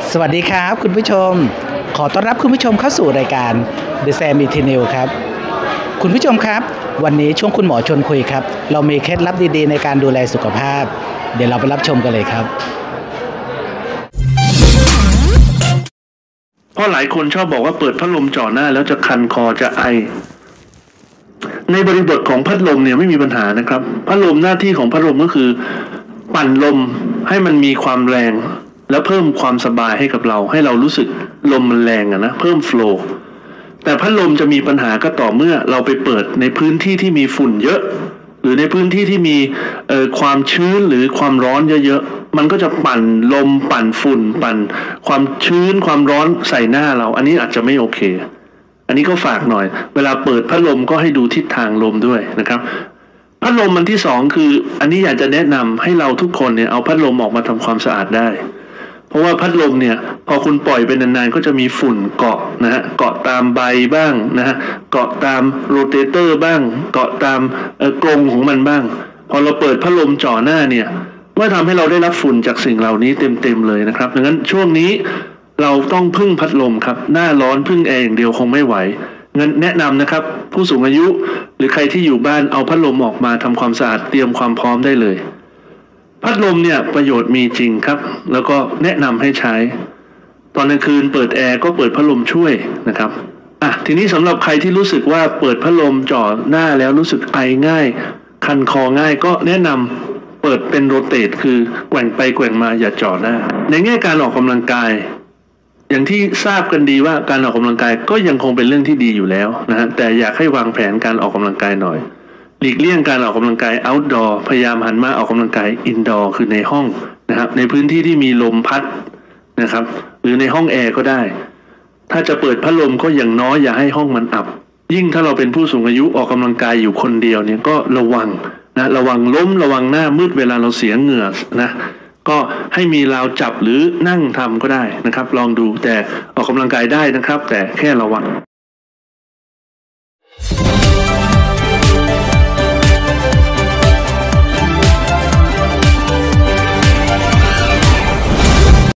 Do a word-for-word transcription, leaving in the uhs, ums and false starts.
สวัสดีครับคุณผู้ชมขอต้อนรับคุณผู้ชมเข้าสู่รายการ The Sam Eternal ครับคุณผู้ชมครับวันนี้ช่วงคุณหมอชวนคุยครับเรามีเคล็ดลับดีๆในการดูแลสุขภาพเดี๋ยวเราไปรับชมกันเลยครับเพราะหลายคนชอบบอกว่าเปิดพัดลมจ่อหน้าแล้วจะคันคอจะไอในบริบทของพัดลมเนี่ยไม่มีปัญหานะครับพัดลมหน้าที่ของพัดลมก็คือปั่นลมให้มันมีความแรงแล้วเพิ่มความสบายให้กับเราให้เรารู้สึกลมมันแรงอะนะเพิ่มโฟลว์แต่พัดลมจะมีปัญหาก็ต่อเมื่อเราไปเปิดในพื้นที่ที่มีฝุ่นเยอะหรือในพื้นที่ที่มีเอ่อความชื้นหรือความร้อนเยอะๆมันก็จะปั่นลมปั่นฝุ่นปั่นความชื้นความร้อนใส่หน้าเราอันนี้อาจจะไม่โอเคอันนี้ก็ฝากหน่อยเวลาเปิดพัดลมก็ให้ดูทิศทางลมด้วยนะครับพัดลมมันที่สองคืออันนี้อยากจะแนะนำให้เราทุกคนเนี่ยเอาพัดลมออกมาทำความสะอาดได้เพราะว่าพัดลมเนี่ยพอคุณปล่อยไปนานๆก็จะมีฝุ่นเกาะนะฮะเกาะตามใบบ้างนะฮะเกาะตามโรเตเตอร์บ้างเกาะตามเอ่อกรงของมันบ้างพอเราเปิดพัดลมจ่อหน้าเนี่ยก็ทำให้เราได้รับฝุ่นจากสิ่งเหล่านี้เต็มๆเลยนะครับดังนั้นช่วงนี้เราต้องพึ่งพัดลมครับหน้าร้อนพึ่งแอร์อย่างเดียวคงไม่ไหวงั้นแนะนำนะครับผู้สูงอายุหรือใครที่อยู่บ้านเอาพัดลมออกมาทำความสะอาดเตรียมความพร้อมได้เลยพัดลมเนี่ยประโยชน์มีจริงครับแล้วก็แนะนำให้ใช้ตอนกลางคืนเปิดแอร์ก็เปิดพัดลมช่วยนะครับอ่ะทีนี้สำหรับใครที่รู้สึกว่าเปิดพัดลมจ่อหน้าแล้วรู้สึกไอง่ายคันคอง่ายก็แนะนำเปิดเป็นโรเตทคือแกว่งไปแกว่งมาอย่าจ่อหน้าในแง่การออกกำลังกายอย่างที่ทราบกันดีว่าการออกกำลังกายก็ยังคงเป็นเรื่องที่ดีอยู่แล้วนะฮะแต่อยากให้วางแผนการออกกำลังกายหน่อยหลีกเลี่ยงการออกกำลังกาย outdoor พยายามหันมาออกกำลังกาย indoor คือในห้องนะครับในพื้นที่ที่มีลมพัดนะครับหรือในห้องแอร์ก็ได้ถ้าจะเปิดพัดลมก็อย่างน้อยอย่าให้ห้องมันอับยิ่งถ้าเราเป็นผู้สูงอายุออกกำลังกายอยู่คนเดียวเนี่ยก็ระวังนะระวังล้มระวังหน้ามืดเวลาเราเสียเหงื่อนะก็ให้มีราวจับหรือนั่งทำก็ได้นะครับลองดูแต่ออกกำลังกายได้นะครับแต่แค่ระวัง